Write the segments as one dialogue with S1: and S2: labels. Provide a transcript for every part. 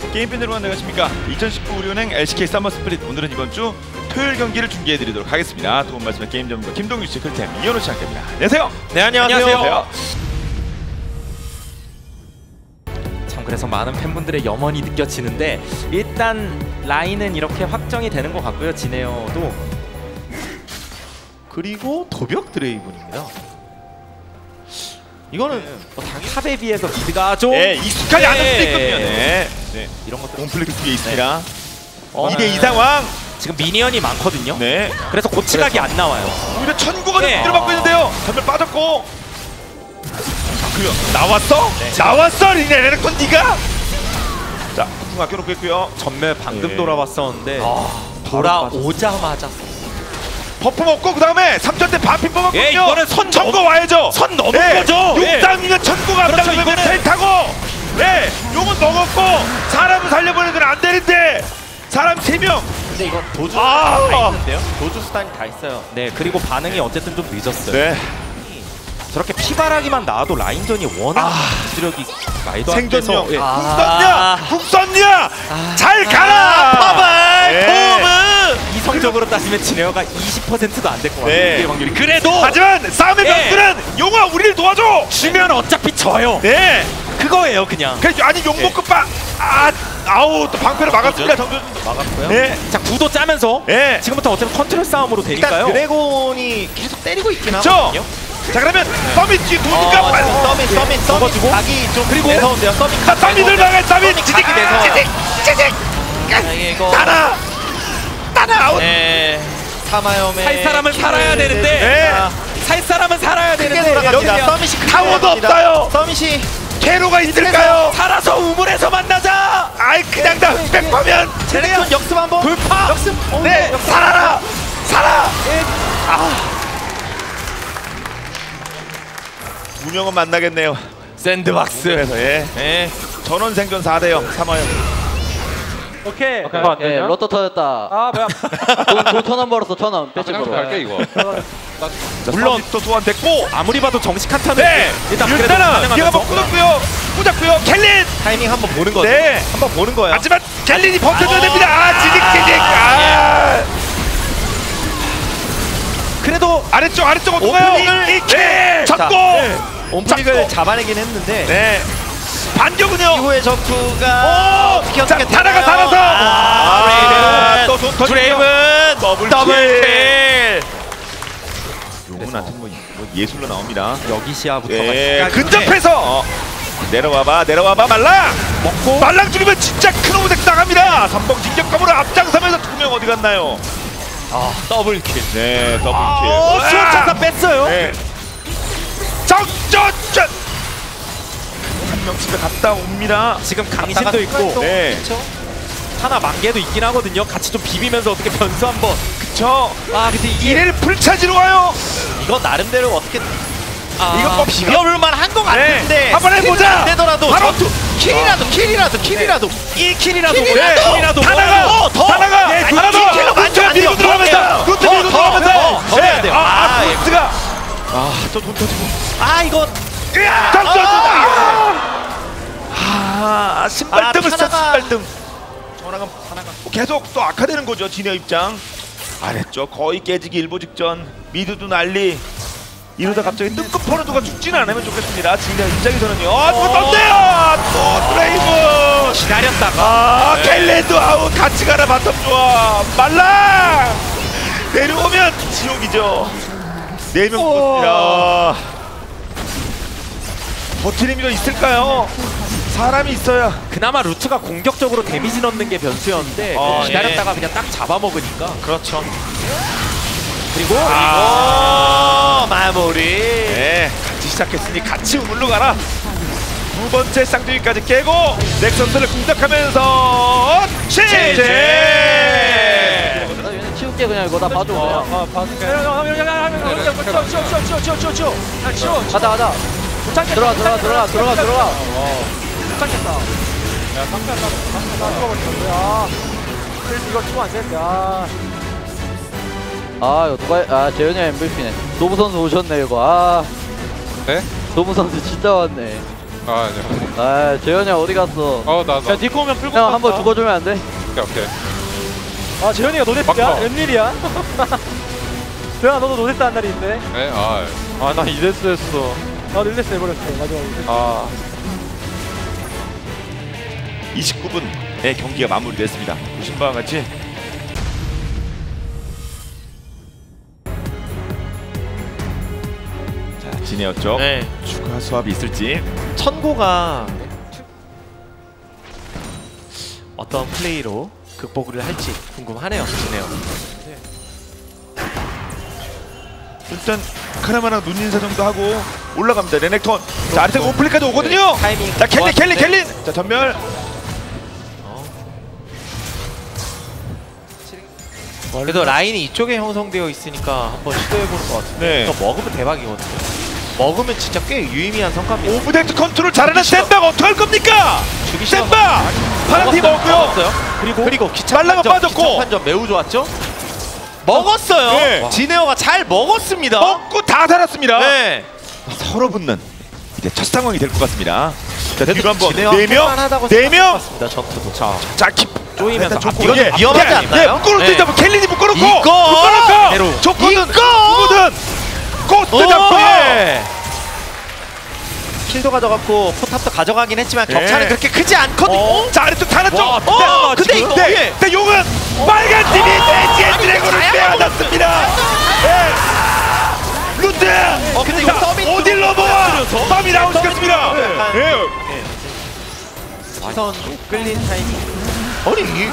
S1: 게임팬 여러분 안녕하십니까. 2019 우리은행 LCK 서머 스프릿, 오늘은 이번 주 토요일 경기를 중계해드리도록 하겠습니다. 도움 말씀의 게임 전문가 김동규 씨, 클템 이현우 씨 함께합니다. 안녕하세요.
S2: 네, 안녕하세요. 참 그래서 많은 팬분들의 염원이 느껴지는데 일단 라인은 이렇게 확정이 되는 것 같고요. 지네어도
S3: 그리고 도벽 드레이븐입니다. 이거는
S2: 탑에 비해서 미드가 좀
S1: 익숙하지 않을 수도 있거든요. 네.
S2: 이런 것도
S1: 콤플렉스 뒤에 있습니다. 2대2 상황.
S2: 지금 미니언이 많거든요.
S1: 네.
S2: 그래서 고치각이 안 나와요.
S1: 오히려 천구가
S2: 네.
S1: 들어받고 있는데요. 전멸 빠졌고. 그리고 나왔어? 나왔어 리네르콘 니가. 자, 궁 아껴놓고 있고요.
S2: 전멸 방금 돌아왔었는데
S1: 돌아오자마자 버프 먹고 그 다음에 3전 때 반핀 뽑았거든요.
S2: 이거는 선
S1: 천고 와야죠.
S2: 선 넘은 거죠.
S1: 용담이면 천고가
S2: 그렇죠,
S1: 앞당기면
S2: 이거는.
S1: 텔 타고. 네, 용은 먹었고 사람을 살려보내서는 안 되는데 사람 3명.
S3: 근데 이거 도주
S1: 아!
S3: 다 있는데요? 도주 스탄이 다 있어요.
S2: 네, 그리고 반응이 어쨌든 좀 늦었어요.
S1: 네.
S2: 저렇게 피바라기만 나와도 라인전이 워낙 지력이 말도 안 돼서
S1: 생존력.
S2: 예.
S1: 궁 썼냐? 궁 썼냐? 잘 가라.
S2: 퍼블!
S1: 네.
S2: 이성적으로 따지면 지네어가 20%도 안 될 것 같아요.
S1: 네.
S2: 확률이. 그래도
S1: 하지만 싸움의
S2: 예.
S1: 명수는 용아 우리를 도와줘.
S2: 지면 어차피 져요.
S1: 네.
S2: 그거예요, 그냥.
S1: 그래서 아니 용 먹고 아우 또 방패를 막았습니다. 정준
S3: 막았고요.
S1: 네.
S2: 자, 구도 짜면서
S1: 네.
S2: 지금부터 어쨌든 컨트롤 싸움으로
S3: 일단
S2: 되니까요.
S3: 드래곤이 계속 때리고 있긴
S1: 그쵸?
S3: 하거든요.
S1: 자 그러면 서밋 뒤에 도니까 빨리
S3: 서밋
S2: 먹어주고.
S3: 각이 좀
S2: 그리고
S3: 매서운데요. 서밋
S1: 자 서밋을 막아 서밋 찌직
S3: 각이 매서워요.
S1: 찌직
S3: 이거
S1: 따라 아웃.
S3: 네. 사마염의
S2: 살 사람은 살아야 되는데.
S1: 네.
S2: 살 사람은 살아야
S3: 크게
S2: 되는데.
S3: 돌아갑니다.
S2: 여기야.
S3: 서밋이 크게
S1: 타워도
S3: 돌아갑니다.
S1: 없어요.
S3: 서밋이
S1: 캐로가 있을까요?
S2: 살아서 우물에서 만나자.
S1: 아이 그냥 다 흑백하면
S3: 드래곤 역습 한번.
S2: 불파.
S3: 역습.
S1: 네 살아라 살아. 두 명은 만나겠네요.
S2: 샌드박스.
S1: 그래서 예.
S2: 네.
S1: 전원 생존 4대0 3화요.
S4: 오케이.
S5: 예, 로또 터졌다.
S4: 아 뭐야?
S5: 천원 벌었어, 1,000원. 배치으로.
S4: 갈게 이거.
S1: 물론 또 소환됐고.
S2: 아무리 봐도 정식 한타는
S1: 네.
S2: 일단은
S1: 일단은 기가 막 끊었고요. 꽂았고요. 켈린.
S3: 타이밍 한번 보는 거죠.
S1: 네.
S3: 한번 보는 거예요.
S1: 하지만 켈린이 버텨줘야 됩니다. 찌직.
S2: 그래도
S1: 아래쪽 어떤가요? 이킬 잡고.
S3: 온플릭을 잡아내긴 했는데
S1: 네. 반격은요.
S3: 이후의 전투가
S1: 자, 타나가 살아서. 또
S2: 드레이븐 더블킬.
S1: 용은한테 뭐 예술로 나옵니다.
S2: 여기 시야부터가
S1: 예,
S2: 시작인데
S1: 근접해서 내려와봐 말랑 먹고 말랑 죽이면 진짜 큰 오색 나갑니다. 선봉 진격감으로 앞장서면서 2명 어디 갔나요?
S2: 더블킬.
S1: 네, 더블킬.
S2: 수호천사 뺐어요.
S1: 네. 적조전 한 명 집에 갔다 옵니다.
S2: 지금 강신도 있고
S1: 네,
S2: 하나 만개도 있긴 하거든요. 같이 좀 비비면서 어떻게 변수 한번.
S1: 그쵸.
S2: 근데 이게
S1: 이래를 풀차지로 와요.
S3: 이거 나름대로 어떻게
S1: 이거 뭐
S3: 비벼볼만 한 것 같은데
S1: 한번 해보자.
S3: 안 되더라도
S1: 바로
S3: 킬이라도
S2: 1킬이라도
S1: 타나가 하나 더
S3: 킬로 만족 안 돼요.
S1: 밀고 들어가면서 루트 밀고 들어가면서
S3: 더 해야 돼요.
S1: 루트가 또돈 터지고
S3: 이거
S1: 신발등을
S3: 타나가-
S1: 신발등. 계속 또 악화되는 거죠. 진의 입장. 아랬죠. 거의 깨지기 일보 직전. 미드도 난리. 이러다 갑자기 뜬금 포르도가 죽지는 않으면 좋겠습니다. 진의 입장에서는요. 또 떴네요. 또 드레이븐.
S2: 기다렸다가
S1: 켈렌도 아웃. 같이 가라 바텀 좋아. 말랑 내려오면 지옥이죠. 4명 죽었습니다. 버티는 힘이 있을까요? 사람이 있어야.
S2: 그나마 루트가 공격적으로 데미지 넣는 게 변수였는데 기다렸다가 그냥 딱 잡아먹으니까.
S3: 그렇죠.
S2: 그리고
S3: 마무리.
S1: 네, 같이 시작했으니 같이 우물로 가라. 두 번째 쌍둥이까지 깨고 넥서스를 공격하면서 치즈.
S5: 나 얘네 치울게, 그냥 이거. 나 봐줘, 그냥.
S4: 봐줄게. 치워. 야 치워.
S5: 가자. 들어가.
S4: 못잡겠다. 야 상대 나 죽어버렸는데. 이거 치고 안 되는데.
S5: 이거 누가, 재현이 MVP네. 노부 선수 오셨네, 이거.
S4: 네?
S5: 노부 선수 진짜 왔네.
S6: 아 아니요.
S5: 아 재현이 형 어디 갔어?
S6: 나.
S4: 야 니코 오면 풀고
S5: 형 한번 죽어주면 안 돼?
S6: 오케이.
S4: 아 재현이가 노데스야?
S6: 막혀.
S4: 웬일이야? 재현아 너도 노데스 한 날이 있네.
S6: 네.
S4: 아나 2데스 했어. 나도 1데스 해버렸어 마지막에. 아
S1: 29분에 경기가 마무리됐습니다. 보신 바와 같이 자 진에어 쪽
S3: 네.
S1: 추가 수합이 있을지.
S3: 천고가 어떤 플레이로 극복을 할지 궁금하네요. 지네요.
S1: 일단 카라마랑 눈 인사 정도 하고 올라갑니다. 레넥톤. 자 아래쪽 오플리까지 오거든요.
S3: 타이밍
S1: 자 켈린 켈린
S3: 좋았는데.
S1: 켈린. 자 전멸.
S3: 그래도 라인이 이쪽에 형성되어 있으니까 한번 시도해보는 것 같은데.
S1: 네.
S3: 이거 먹으면 대박이거든요. 먹으면 진짜 꽤 유의미한 성과입니다.
S1: 오브젝트 컨트롤 잘하는
S3: 죽이시죠.
S1: 샌박 어떡할 겁니까?
S3: 죽이 싫어.
S1: 샌박 파란팀 먹고요.
S3: 먹었어요. 그리고 기차
S1: 말라가
S3: 판정,
S1: 빠졌고.
S3: 기차 판정 매우 좋았죠. 먹었어요.
S1: 네.
S3: 지네어가 잘 먹었습니다.
S1: 먹고 다 살았습니다.
S3: 네.
S1: 서로 붙는 이제 첫 상황이 될 것 같습니다. 자 뒤로 한번
S3: 지네어가
S1: 4명
S3: 할만하다고
S1: 4명.
S3: 생각했습니다. 전투도.
S1: 자 킵.
S3: 쪼이면서
S1: 일단 좋고,
S3: 이거는
S1: 예.
S3: 위험하지
S1: 예,
S3: 않나요?
S1: 예, 묶어놓고
S3: 네.
S1: 있다면 켈린이 묶어놓고
S3: 이거! 대로.
S1: 조건은
S3: 이거!
S1: 누구든 꽃도 잡고
S3: 네. 킬도 가져갔고 포탑도 가져가긴 했지만
S1: 예.
S3: 격차는 그렇게 크지 않거든요.
S1: 자 아래쪽 하나 쪽.
S3: 근데 이거
S1: 네, 네, 용은 빨간 팀이 돼지의 드래곤을
S3: 다양한
S1: 빼앗았습니다. 네. 루트.
S3: 근데 이거 서밋
S1: 어딜 넘어와? 썸이 나오시겠습니다.
S3: 시선 끌린 타이밍. 아니 이게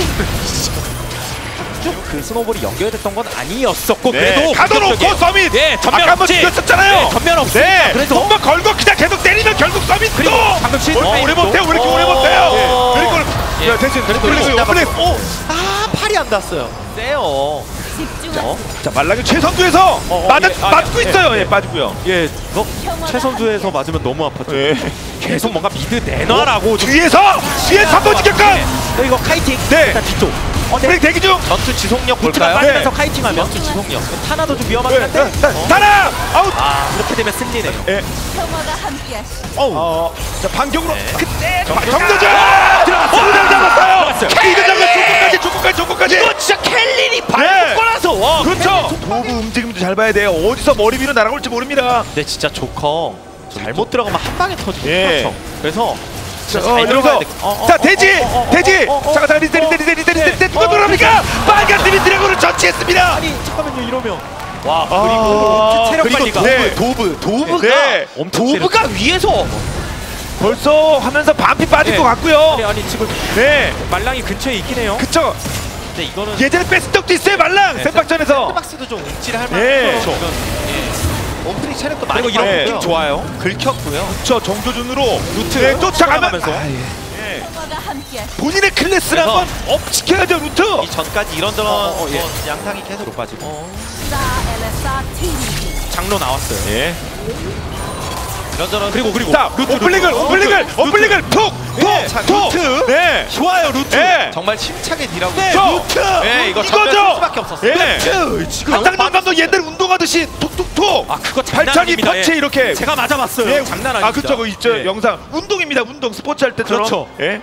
S2: 그 스노볼이 연결됐던 건 아니었었고
S1: 네,
S2: 그래도
S1: 가둬놓고
S2: 공격적이에요.
S1: 서밋.
S2: 네, 전면
S1: 아까 한번
S2: 없지.
S1: 죽였었잖아요.
S2: 네, 전면 없으니까.
S1: 네,
S2: 그래서
S1: 한번 걸고 그냥 계속 때리면 결국 서밋
S2: 그리고
S1: 또.
S2: 방금 신
S1: 오래 못해요. 왜 이렇게 오래 못해요? 그리고 대신 플렉스.
S3: 팔이 안 닿았어요. 세요.
S1: 자 말랑이 최선두에서 맞고 있어요. 예, 빠지고요.
S3: 예, 이거 최선두에서 맞으면 너무 아팠죠.
S1: 예.
S2: 계속 뭔가 미드 내놔라고 좀
S1: 뒤에서 3번 직격감.
S2: 이거 카이팅
S1: 네.
S2: 일단 뒤쪽
S1: 브레이크 대기 중.
S3: 전투 지속력
S2: 볼트가
S3: 볼까요?
S2: 빠지면서
S1: 네.
S2: 카이팅하면
S3: 전투 지속력.
S2: 하나도 좀 위험하긴 한데
S1: 다나 아웃.
S2: 그렇게 되면 승리네요.
S1: 예.
S7: 평화가 함께하시.
S1: 자 반격으로
S3: 네.
S1: 그때 정도전 들어갔어요. 잡았어요. 이거 잡았어요. 조금까지.
S3: 이거 진짜 켈린이
S1: 네.
S3: 밟고 나서 와.
S1: 그렇죠. 도구 움직임도 잘 봐야 돼요. 어디서 머리 위로 날아올지 모릅니다.
S3: 근데 진짜 조커 잘못 들어가면 한 방에 터지고
S1: 예.
S3: 그렇죠. 그래서 진짜 잘
S1: 이러면서
S3: 들어가야 돼.
S1: 자 돼지. 잠깐 리셋 누가 돌아옵니까? 빨간 팀이 드래곤을 처치했습니다.
S2: 아니 잠깐만요 이러면
S3: 와
S2: 체력
S3: 그리고
S2: 관리가
S1: 네.
S3: 도브가
S1: 네.
S3: 도브가 위에서
S1: 벌써 하면서 반피 빠질
S2: 네.
S1: 것 같고요.
S2: 아니 지금
S1: 네,
S2: 말랑이 근처에 있긴 해요.
S1: 그쵸.
S3: 근데 이거는
S1: 예전에 뺐을 적도 있어요 말랑
S3: 네,
S1: 샌박전에서.
S3: 샌드박스도 좀 움찔할
S1: 네.
S3: 만한 그런 원프리 체력도 많이
S2: 그리고 이런
S1: 네.
S2: 느낌 좋아요.
S3: 긁혔고요.
S1: 저 정조준으로
S2: 루트
S1: 네, 쫓아가면
S2: 쫓아가면서.
S7: 평화가 함께하시.
S1: 본인의 클래스를
S3: 그래서
S1: 한번 업 시켜야죠 루트.
S3: 이 전까지 이런저런
S2: 예.
S3: 양상이 계속
S2: 빠지고
S7: 사 엘레사 팀.
S2: 장로 나왔어요.
S1: 예.
S3: 이런저런
S2: 그리고
S1: 자 오플릭을 툭.
S3: 루트.
S1: 네.
S3: 좋아요 루트.
S1: 네.
S3: 정말 힘차게 딜하고
S1: 루트.
S3: 네, 이거 전멸 쓸 수밖에 없었어요.
S1: 예.
S3: 지금
S1: 한상남 감독 옛날 운동하듯이 툭툭툭.
S2: 아 그거 장난
S1: 발차기
S2: 아닙니다.
S1: 펀치
S2: 예.
S1: 이렇게.
S2: 제가 맞아봤어요.
S1: 예.
S2: 장난 아닙니다.
S1: 아 그쵸 그 있죠
S2: 예.
S1: 영상 운동입니다 운동 스포츠 할 때처럼.
S2: 그렇죠.
S1: 예.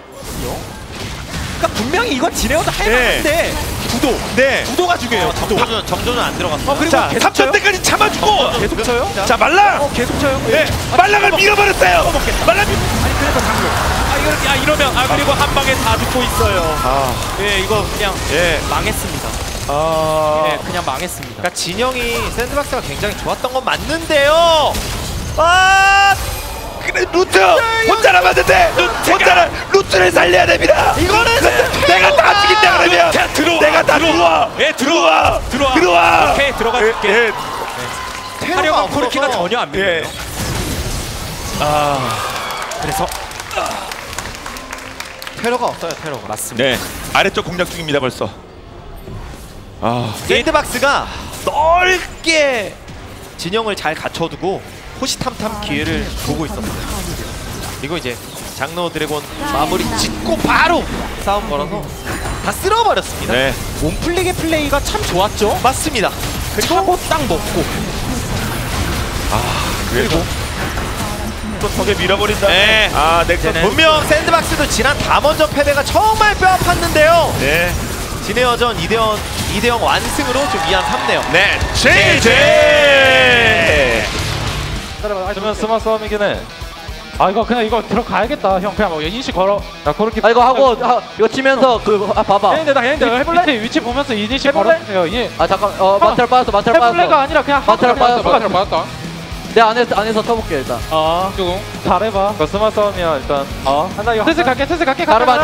S2: 그러니까 분명히 이건 지네어도 할
S1: 예.
S2: 만한데 구도
S1: 네.
S2: 구도가 중요해요. 구도.
S3: 정조는 안 들어갔어.
S2: 그리고
S1: 자
S2: 계속
S1: 3점
S2: 쳐요?
S1: 때까지 참아주고.
S2: 계속 쳐요?
S1: 자 말랑.
S2: 계속 쳐요?
S1: 예. 말랑을 밀어버렸어요. 말랑.
S2: 아니 그래서 장로. 이러면 그리고 한 방에 다 죽고 있어요. 예 이거 그냥
S1: 예.
S2: 망했습니다. 예 그냥 망했습니다.
S3: 그러니까 진영이 샌드박스가 굉장히 좋았던 건 맞는데요. 아
S1: 그래 루트 혼자 남았는데 루트를 살려야 됩니다.
S3: 이거는
S1: 내가 다 죽인다 그러면
S2: 들어와.
S1: 내가 다 들어와.
S2: 예 들어와. 오케이 들어가줄게.
S1: 예.
S2: 하려고 코르키가 전혀 안 밀려요.
S1: 예.
S2: 그래서
S3: 테러가 없어요. 테러가.
S2: 맞습니다.
S1: 네 아래쪽 공략 중입니다 벌써.
S3: 샌드박스가 넓게 진영을 잘 갖춰두고 호시탐탐 기회를 보고 있었어요. 그리고 이제 장로 드래곤 마무리 짓고 바로 싸움 걸어서 다 쓸어버렸습니다.
S1: 네.
S2: 몸플릭의 플레이가 참 좋았죠.
S3: 맞습니다.
S2: 그리고 딱 먹고
S1: 그리고 또 벽에 밀어버린다.
S3: 네.
S1: 아 넥슨
S2: 이제는
S3: 분명 샌드박스도 지난 다원전 패배가 정말 뼈아팠는데요.
S1: 네.
S3: 진해어전 2대0 완승으로 좀 2한 3네요.
S1: 네. 제제.
S4: 그러면 스마 싸움이긴 해. 아 이거 그냥 이거 들어가야겠다 형. 그냥 뭐 이니시 걸어. 나 그렇게.
S5: 아 이거 하고 이거 치면서 봐봐.
S4: 형인데 나 형인데 해볼래? 위치 보면서 이니시 걸어요. 이
S5: 아 잠깐 마텔 빠졌어 마텔
S4: 해볼래가
S5: 빠졌어.
S4: 아니라 그냥
S5: 마텔
S4: 하고
S5: 빠졌어.
S4: 그냥
S5: 마텔
S4: 맞다.
S5: 내 안에서 쳐볼게 일단.
S4: 조금 잘해봐. 그 스마 싸움이야 일단. 나 이거 슬슬 갈게.
S5: 자르반.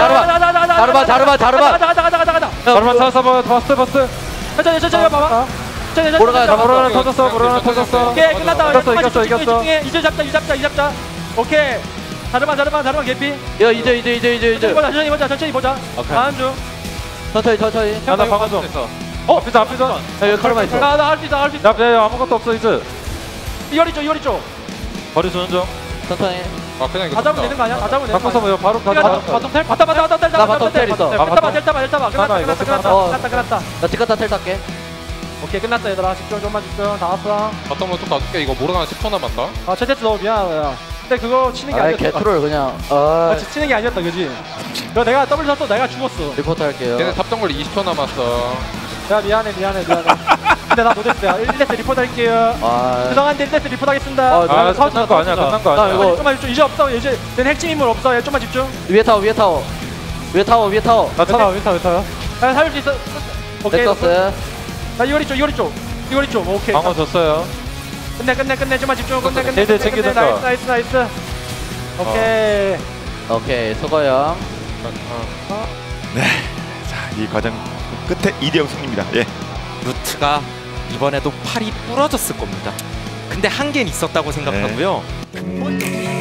S4: 자르반 버스. 천천히 봐봐. 모르가나 터졌어. 오케이 끝났다. 이겼어. 이제 잡자. 오케이. 자르반 개피.
S5: 야 이제
S4: 천천히 보자. 다음 중.
S5: 천천히.
S4: 나 방금 좀. 앞에서.
S5: 야 여기 카르마 있어.
S4: 나 할 수 있어. 야 아무것도 없어 이제. 이효리 쪽. 거리 주는 중.
S5: 천천히.
S4: 그냥 이거 다 잡으면 되는 거 아니야? 다 잡으면 되는 거 아니야? 바꿔서 바로 바텀 텔? 봤다.
S5: 나 바텀 텔 있어.
S4: 텔 끝났다.
S5: 나 티카타 텔 탈게.
S4: 오케이 끝났다 얘들아. 좀만 집중. 다 왔어.
S6: 바텀으로 또 가줄게. 이거 모르가나 10초 남았다.
S4: 최대치 너무 미안하다. 근데 그거 치는 게
S5: 아이
S4: 아니었다.
S5: 개트롤 그냥.
S4: 치는 게 아니었다 그지? 그거 내가 더블 샀어. 내가 죽었어.
S5: 리포트 할게요.
S6: 걔네 탑정글 20초 남았어.
S4: 야 미안해. 근데 나 못했어요. 1대스 리포트 할게요. 죄송한데 1대스 리포트 하겠습니다.
S6: 끝난 거 아니야.
S5: 나 이거
S4: 좀만 집중. 이제 없어. 이제 내 핵심 인물 없어. 좀만 집중.
S5: 위에 타워.
S4: 나 타워. 야 살릴 수 있어. 오케이.
S5: 넥서스.
S4: 나 이효리 쪽. 오케이.
S6: 방어 줬어요.
S4: 끝내. 좀만 집중. 끝내.
S6: 쟤들 챙기든가.
S4: 나이스. 오케이.
S5: 수고형.
S1: 자, 이 과정 끝에 2대0 승리입니다. 예.
S2: 루트가 이번에도 팔이 부러졌을 겁니다. 근데 한계는 있었다고 생각하고요.